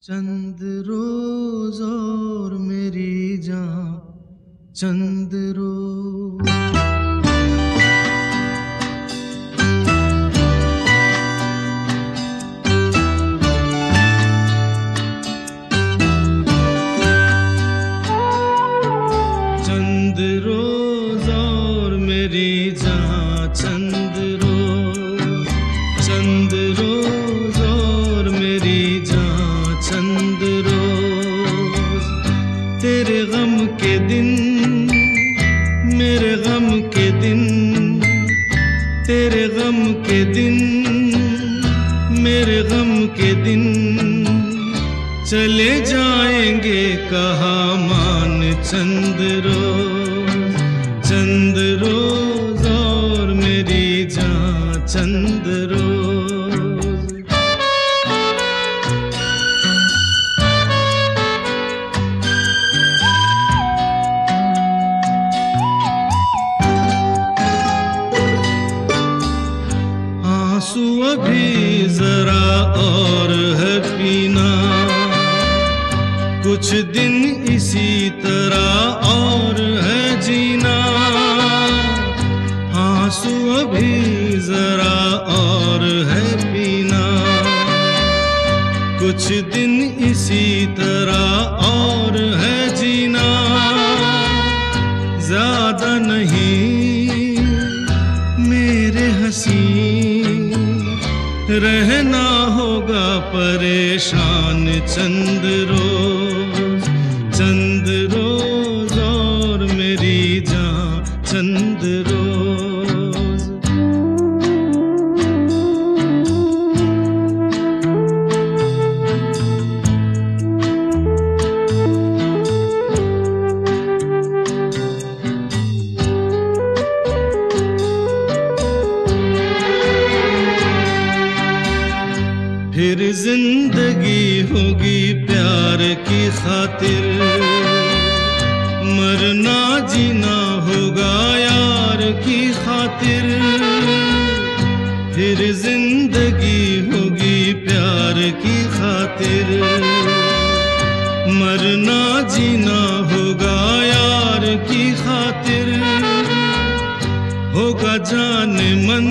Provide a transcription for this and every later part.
चंद रोज और मेरी जान चंद रोज। चंद रोज और मेरी जान चंद रोज, चंद रोज और मेरी जान चंद रोज। तेरे गम के दिन मेरे गम के दिन, तेरे गम के दिन मेरे गम के दिन चले जाएंगे कहाँ मान चंद रोज, चंद रोज और मेरी जान चंद रोज। आंसू अभी जरा और है पीना, कुछ दिन इसी तरह और है जीना। आंसू अभी जरा और है पीना, कुछ दिन इसी तरह और है जीना। ज्यादा नहीं मेरे हंसी, रहना होगा परेशान चंद रोज, चंद रोज और मेरी जान चंद रोज। फिर जिंदगी होगी प्यार की खातिर, मरना जीना होगा यार की खातिर। फिर जिंदगी होगी प्यार की खातिर, मरना जीना होगा यार की खातिर। होगा जाने मन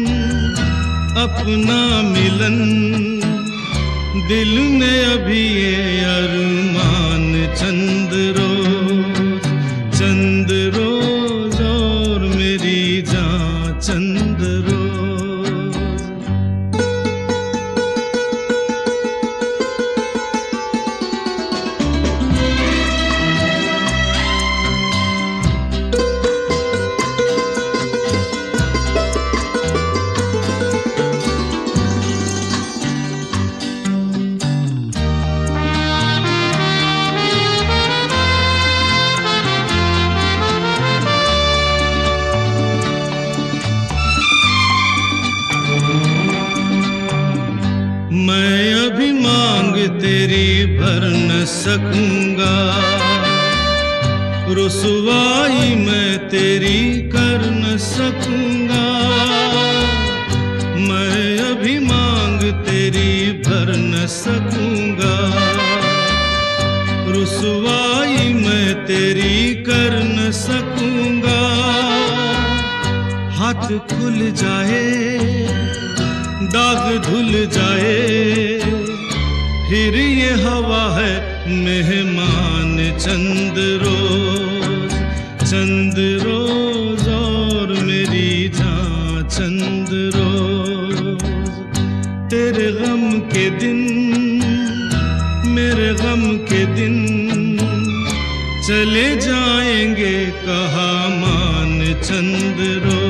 अपना मिलन, दिल में अभी ये अरमान चंद रोज, चंद रोज और मेरी जान चंद रोज। मैं अभी मांग तेरी भर न सकूंगा, रुसवाई मैं तेरी कर न सकूंगा। मैं अभी मांग तेरी भर न सकूंगा, रुसवाई मैं तेरी कर न सकूंगा। हाथ खुल जाए दाग धुल जाए, फिर ये हवा है मेहमान चंद रोज, चंद रोज और मेरी जान चंद रोज। तेरे गम के दिन मेरे गम के दिन चले जाएंगे कहाँ मान चंद रोज।